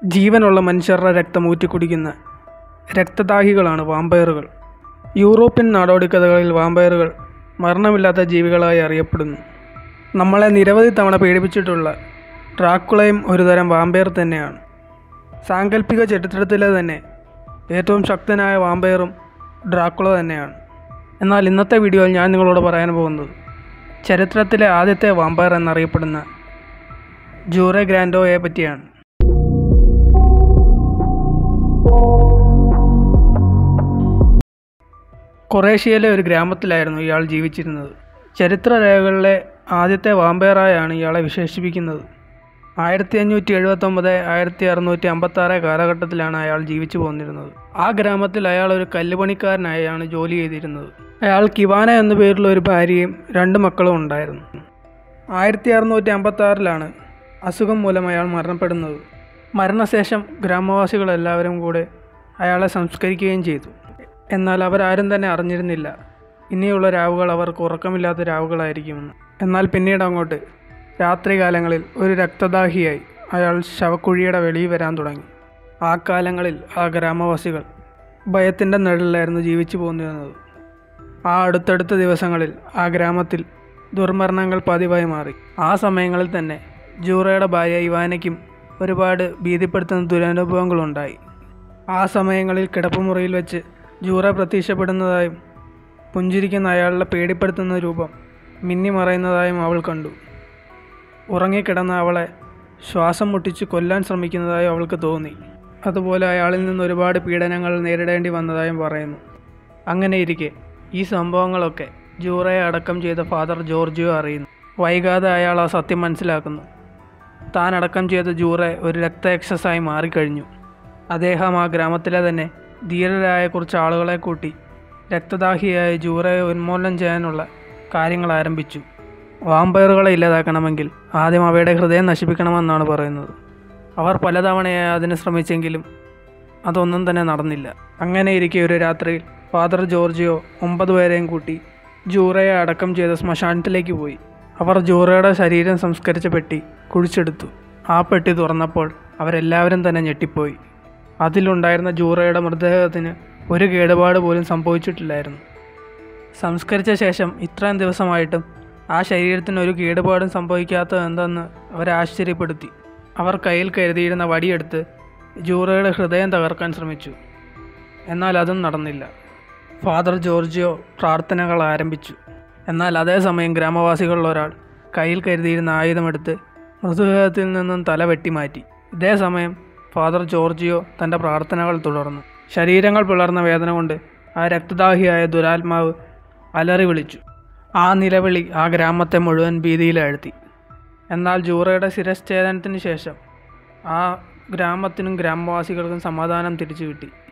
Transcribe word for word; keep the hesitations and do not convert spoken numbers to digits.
ജീവനുള്ള മനുഷ്യരുടെ രക്തം ഊറ്റിക്കുടിക്കുന്ന രക്തദാഹികളാണ് വാമ്പയറുകൾ. യൂറോപ്യൻ നാടോടിക്കഥകളിൽ വാമ്പയറുകൾ മരണമില്ലാത്ത ജീവികളായി അറിയപ്പെടുന്നു. നമ്മളെ നിരവധി തവണ പീഡിപ്പിച്ചിട്ടുള്ള ഡ്രാക്കുളയും ഒരുതരം വാമ്പയർ തന്നെയാണ്. സാങ്കല്പിക ചരിത്രത്തിലെ തന്നെ ഏറ്റവും ശക്തനായ വാമ്പയറും ഡ്രാക്കുള തന്നെയാണ്. എന്നാൽ ഇന്നത്തെ വീഡിയോയിൽ ഞാൻ നിങ്ങളോട് പറയാൻ പോകുന്നത് ചരിത്രത്തിലെ ആദ്യത്തെ വാമ്പയർ എന്നറിയപ്പെടുന്ന ജൂറേ ഗ്രാൻഡോയെ പറ്റിയാണ്. കൊറേഷ്യയിലെ ഒരു ഗ്രാമത്തിലായിരുന്നു ഇയാൾ ജീവിച്ചിരുന്നത്. ചരിത്രരേഖകളിലെ ആദ്യത്തെ വാമ്പയറായാണ് ഇയാളെ വിശേഷിപ്പിക്കുന്നത്. ആയിരത്തി അഞ്ഞൂറ്റി എഴുപത്തൊമ്പത് ആയിരത്തി അറുന്നൂറ്റി അമ്പത്താറ് കാലഘട്ടത്തിലാണ് അയാൾ ജീവിച്ചു പോന്നിരുന്നത്. ആ ഗ്രാമത്തിൽ അയാൾ ഒരു കല്ലുപണിക്കാരനായാണ് ജോലി ചെയ്തിരുന്നത്. അയാൾ കിവാന എന്ന പേരിലുള്ള ഒരു ഭാര്യയും രണ്ട് മക്കളും ഉണ്ടായിരുന്നു. ആയിരത്തി അറുന്നൂറ്റി അമ്പത്താറിലാണ് അസുഖം മൂലം അയാൾ മരണപ്പെടുന്നത്. മരണശേഷം ഗ്രാമവാസികളെല്ലാവരും കൂടെ അയാളെ സംസ്കരിക്കുകയും ചെയ്തു. എന്നാൽ അവരാരും തന്നെ അറിഞ്ഞിരുന്നില്ല ഇനിയുള്ള രാവുകൾ അവർക്ക് ഉറക്കമില്ലാത്ത രാവുകളായിരിക്കുമെന്ന്. എന്നാൽ പിന്നീട് അങ്ങോട്ട് രാത്രികാലങ്ങളിൽ ഒരു രക്തദാഹിയായി അയാൾ ശവക്കുഴിയുടെ വെളിയിൽ വരാൻ തുടങ്ങി. ആ കാലങ്ങളിൽ ആ ഗ്രാമവാസികൾ ഭയത്തിൻ്റെ നിഴലിലായിരുന്നു ജീവിച്ചു പോന്നിരുന്നത്. ആ അടുത്തടുത്ത ദിവസങ്ങളിൽ ആ ഗ്രാമത്തിൽ ദുർമരണങ്ങൾ പതിവായി മാറി. ആ സമയങ്ങളിൽ തന്നെ ജൂറയുടെ ഭാര്യ ഇവാനയ്ക്കും ഒരുപാട് ഭീതിപ്പെടുത്തുന്ന ദുരനുഭവങ്ങളുണ്ടായി. ആ സമയങ്ങളിൽ കിടപ്പുമുറിയിൽ വെച്ച് ജൂറ പ്രത്യക്ഷപ്പെടുന്നതായും പുഞ്ചിരിക്കുന്ന അയാളുടെ പേടിപ്പെടുത്തുന്ന രൂപം മിന്നിമറയുന്നതായും അവൾ കണ്ടു. ഉറങ്ങിക്കിടന്ന അവളെ ശ്വാസം മുട്ടിച്ച് കൊല്ലാൻ ശ്രമിക്കുന്നതായും അവൾക്ക് തോന്നി. അതുപോലെ അയാളിൽ നിന്ന് ഒരുപാട് പീഡനങ്ങൾ നേരിടേണ്ടി വന്നതായും പറയുന്നു. അങ്ങനെയിരിക്കെ ഈ സംഭവങ്ങളൊക്കെ ജൂറയെ അടക്കം ചെയ്ത ഫാദർ ജോർജിയോ അറിയുന്നു. വൈകാതെ അയാൾ ആ സത്യം മനസ്സിലാക്കുന്നു. താൻ അടക്കം ചെയ്ത ജൂറെ ഒരു രക്തയക്ഷസായി മാറിക്കഴിഞ്ഞു. അദ്ദേഹം ആ ഗ്രാമത്തിലെ തന്നെ ധീരരായ കുറച്ച് ആളുകളെ കൂട്ടി രക്തദാഹിയായ ജൂറയെ ഉന്മൂലനം ചെയ്യാനുള്ള കാര്യങ്ങൾ ആരംഭിച്ചു. വാമ്പയറുകളെ ഇല്ലാതാക്കണമെങ്കിൽ ആദ്യം അവയുടെ ഹൃദയം നശിപ്പിക്കണമെന്നാണ് പറയുന്നത്. അവർ പലതവണയായി അതിന് ശ്രമിച്ചെങ്കിലും അതൊന്നും തന്നെ നടന്നില്ല. അങ്ങനെയിരിക്കെ ഒരു രാത്രിയിൽ ഫാദർ ജോർജിയോ ഒമ്പത് പേരെയും കൂട്ടി ജൂറയെ അടക്കം ചെയ്ത ശ്മശാനത്തിലേക്ക് പോയി. അവർ ജൂറയുടെ ശരീരം സംസ്കരിച്ച പെട്ടി കുഴിച്ചെടുത്തു. ആ പെട്ടി തുറന്നപ്പോൾ അവരെല്ലാവരും തന്നെ ഞെട്ടിപ്പോയി. അതിലുണ്ടായിരുന്ന ജൂറയുടെ മൃതദേഹത്തിന് ഒരു കേടുപാട് പോലും സംഭവിച്ചിട്ടില്ലായിരുന്നു. സംസ്കരിച്ച ശേഷം ഇത്രയും ദിവസമായിട്ടും ആ ശരീരത്തിന് ഒരു കേടുപാടും സംഭവിക്കാത്തത് എന്തെന്ന് അവരെ ആശ്ചര്യപ്പെടുത്തി. അവർ കയ്യിൽ കരുതിയിരുന്ന വടിയെടുത്ത് ജൂറയുടെ ഹൃദയം തകർക്കാൻ ശ്രമിച്ചു. എന്നാൽ അതും നടന്നില്ല. ഫാദർ ജോർജിയോ പ്രാർത്ഥനകൾ ആരംഭിച്ചു. എന്നാൽ അതേസമയം ഗ്രാമവാസികളിൽ ഒരാൾ കയ്യിൽ കരുതിയിരുന്ന ആയുധമെടുത്ത് മൃതദേഹത്തിൽ നിന്നും തല വെട്ടിമാറ്റി. ഇതേസമയം ഫാദർ ജോർജിയോ തൻ്റെ പ്രാർത്ഥനകൾ തുടർന്നു. ശരീരങ്ങൾ പിളർന്ന വേദന കൊണ്ട് ആ രക്തദാഹിയായ ദുരാത്മാവ് അലറി വിളിച്ചു. ആ നിലവിളി ആ ഗ്രാമത്തെ മുഴുവൻ ഭീതിയിലാഴ്ത്തി. എന്നാൽ ജൂറയുടെ ശിരച്ഛേദനത്തിന് ശേഷം ആ ഗ്രാമത്തിനും ഗ്രാമവാസികൾക്കും സമാധാനം തിരിച്ചു കിട്ടി.